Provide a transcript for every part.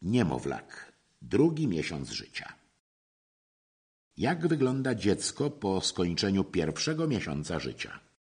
Niemowlak. Drugi miesiąc życia. Jak wygląda dziecko po skończeniu pierwszego miesiąca życia?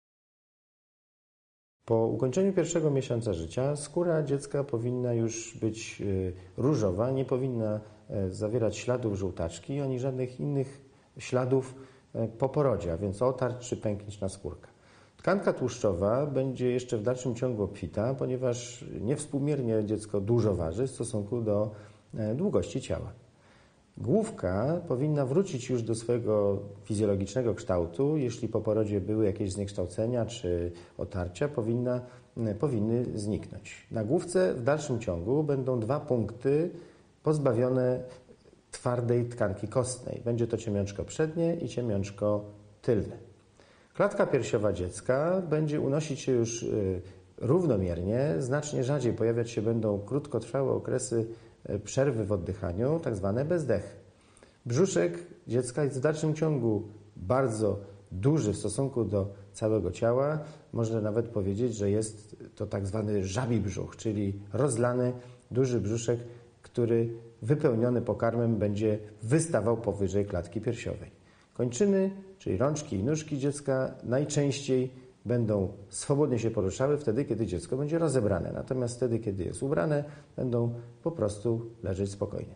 Po ukończeniu pierwszego miesiąca życia skóra dziecka powinna już być różowa, nie powinna zawierać śladów żółtaczki ani żadnych innych śladów po porodzie, a więc otarć czy pęknięć na skórkę. Tkanka tłuszczowa będzie jeszcze w dalszym ciągu obfita, ponieważ niewspółmiernie dziecko dużo waży w stosunku do długości ciała. Główka powinna wrócić już do swojego fizjologicznego kształtu. Jeśli po porodzie były jakieś zniekształcenia czy otarcia, powinny zniknąć. Na główce w dalszym ciągu będą 2 punkty pozbawione twardej tkanki kostnej. Będzie to ciemiączko przednie i ciemiączko tylne. Klatka piersiowa dziecka będzie unosić się już równomiernie, znacznie rzadziej pojawiać się będą krótkotrwałe okresy przerwy w oddychaniu, tak zwane bezdechy. Brzuszek dziecka jest w dalszym ciągu bardzo duży w stosunku do całego ciała. Można nawet powiedzieć, że jest to tak zwany żabi brzuch, czyli rozlany, duży brzuszek, który wypełniony pokarmem będzie wystawał powyżej klatki piersiowej. Kończyny, czyli rączki i nóżki dziecka najczęściej będą swobodnie się poruszały wtedy, kiedy dziecko będzie rozebrane. Natomiast wtedy, kiedy jest ubrane, będą po prostu leżeć spokojnie.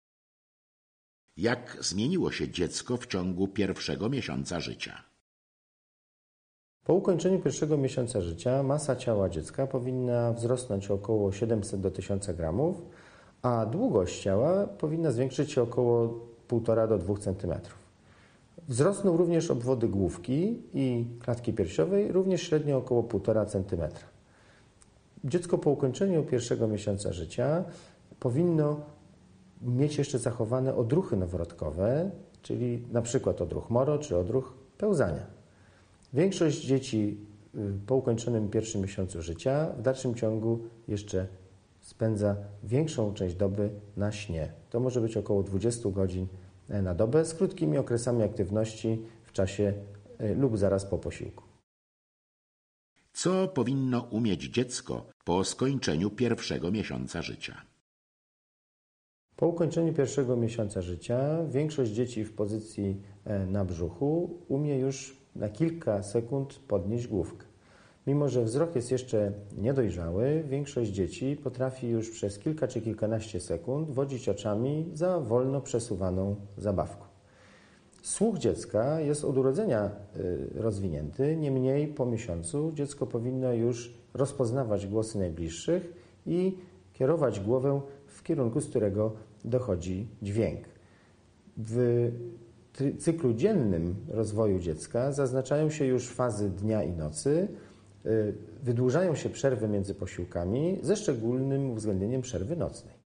Jak zmieniło się dziecko w ciągu pierwszego miesiąca życia? Po ukończeniu pierwszego miesiąca życia masa ciała dziecka powinna wzrosnąć o około 700 do 1000 gramów, a długość ciała powinna zwiększyć się około 1,5 do 2 cm. Wzrosną również obwody główki i klatki piersiowej, również średnio około 1,5 cm. Dziecko po ukończeniu pierwszego miesiąca życia powinno mieć jeszcze zachowane odruchy noworodkowe, czyli na przykład odruch moro czy odruch pełzania. Większość dzieci po ukończonym pierwszym miesiącu życia w dalszym ciągu jeszcze spędza większą część doby na śnie. To może być około 20 godzin na dobę z krótkimi okresami aktywności w czasie lub zaraz po posiłku. Co powinno umieć dziecko po skończeniu pierwszego miesiąca życia? Po ukończeniu pierwszego miesiąca życia większość dzieci w pozycji na brzuchu umie już na kilka sekund podnieść główkę. Mimo że wzrok jest jeszcze niedojrzały, większość dzieci potrafi już przez kilka czy kilkanaście sekund wodzić oczami za wolno przesuwaną zabawką. Słuch dziecka jest od urodzenia rozwinięty, niemniej po miesiącu dziecko powinno już rozpoznawać głosy najbliższych i kierować głowę w kierunku, z którego dochodzi dźwięk. W cyklu dziennym rozwoju dziecka zaznaczają się już fazy dnia i nocy, wydłużają się przerwy między posiłkami ze szczególnym uwzględnieniem przerwy nocnej.